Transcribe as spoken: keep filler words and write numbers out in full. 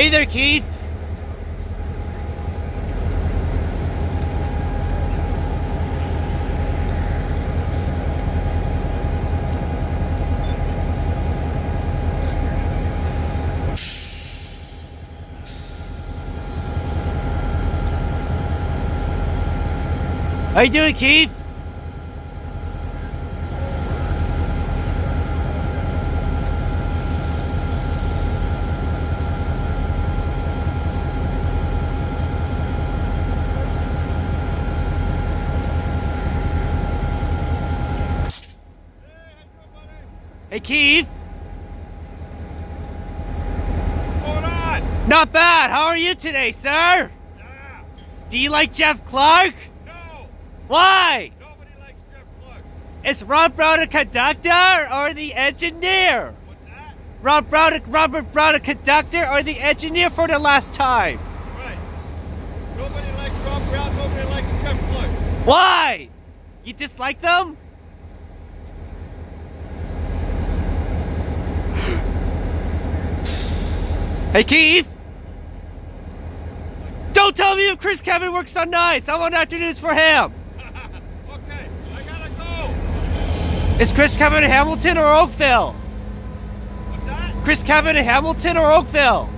Hey there, Keith. How you doing, Keith? Hey, Keith. What's going on? Not bad. How are you today, sir? Yeah. Do you like Jeff Clark? No. Why? Nobody likes Jeff Clark. Is Rob Brown a conductor or the engineer? What's that? Rob Brown, Robert Brown a conductor or the engineer for the last time? Right. Nobody likes Rob Brown. Nobody likes Jeff Clark. Why? You dislike them? Hey, Keith! Don't tell me if Chris Kevin works on nights! I want afternoons for him! Okay, I gotta go! Is Chris Kevin in Hamilton or Oakville? What's that? Chris Kevin in Hamilton or Oakville?